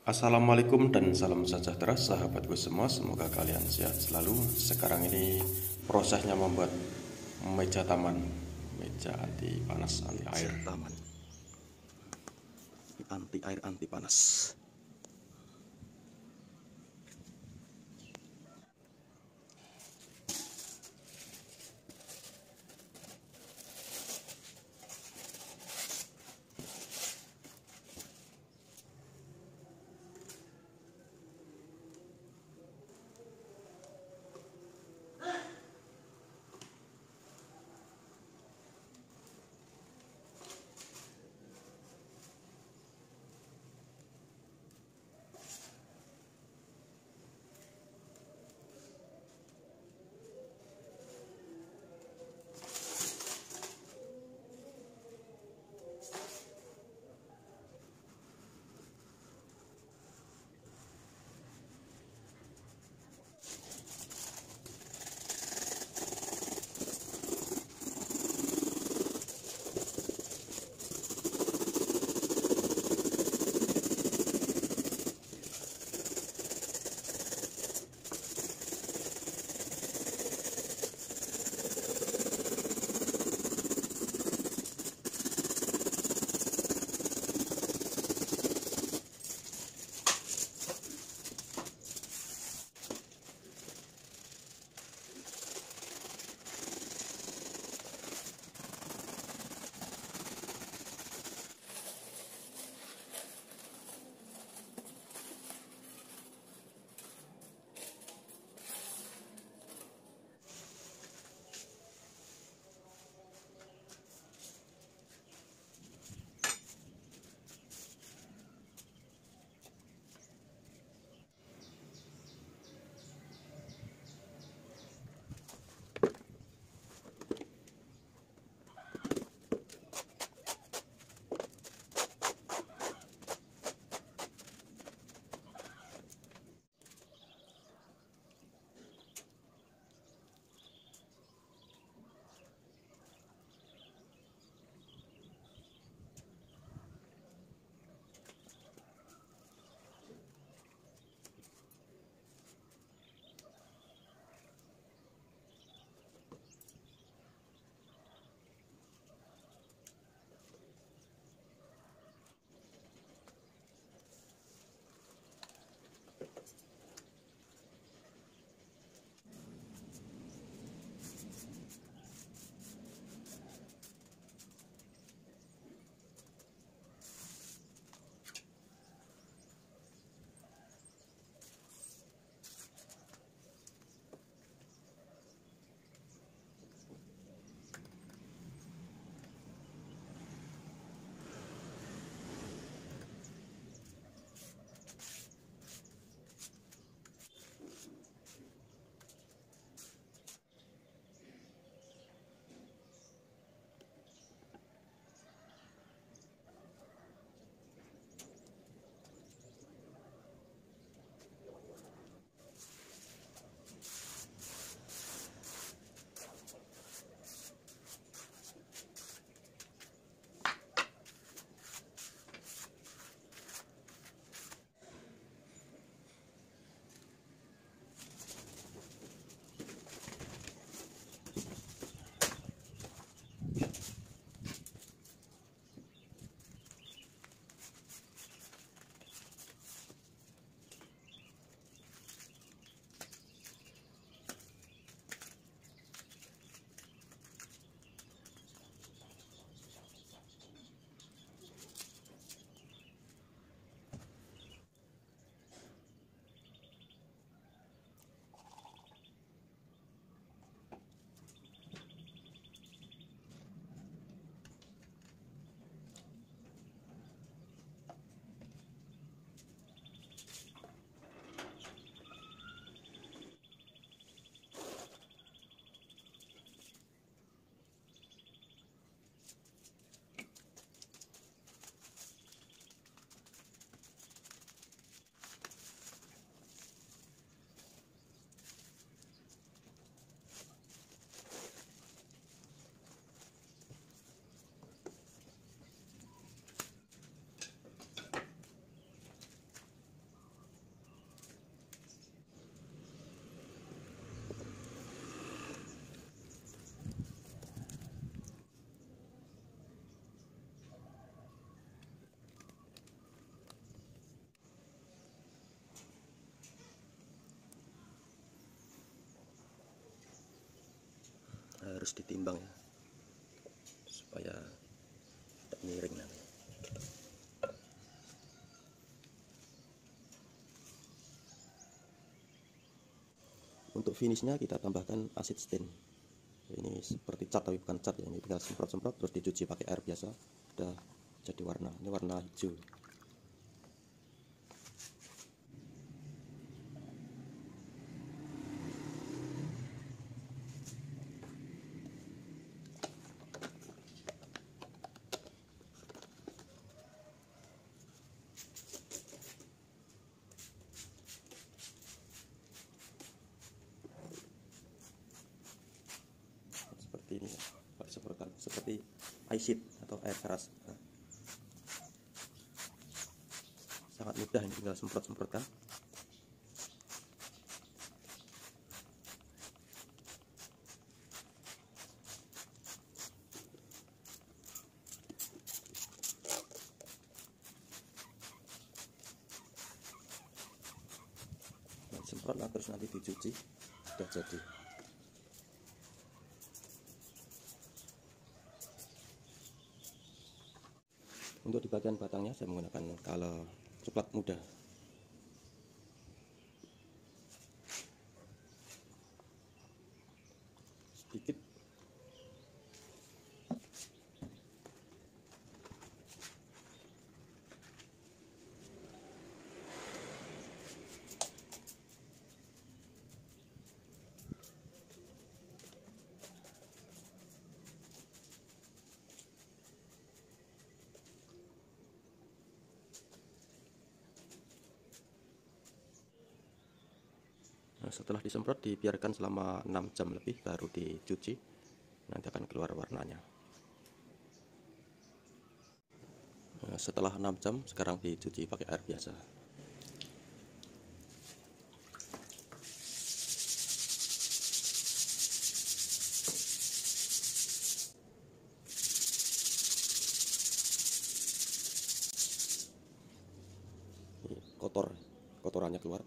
Assalamualaikum dan salam sejahtera sahabatku semua. Semoga kalian sehat selalu. Sekarang ini prosesnya membuat meja taman, meja anti panas, anti air. Taman anti air, anti panas. harus ditimbang ya, supaya tidak miring nanti. Untuk finishnya kita tambahkan asid stain. Ini seperti cat tapi bukan cat ya, ini tinggal semprot-semprot terus dicuci pakai air biasa, udah jadi warna. Ini warna hijau. Seperti ini ya, pakai semprotan seperti acid atau air keras. Nah, sangat mudah, ini tinggal semprot-semprotkan. Semprot lah, terus nanti dicuci, udah jadi. Untuk di bagian batangnya saya menggunakan color coklat muda. Sedikit. Nah, setelah disemprot dibiarkan selama 6 jam lebih baru dicuci, nanti akan keluar warnanya. Nah, setelah 6 jam sekarang dicuci pakai air biasa. Ini kotorannya keluar.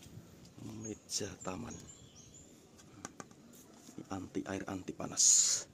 Meja taman anti air, anti panas.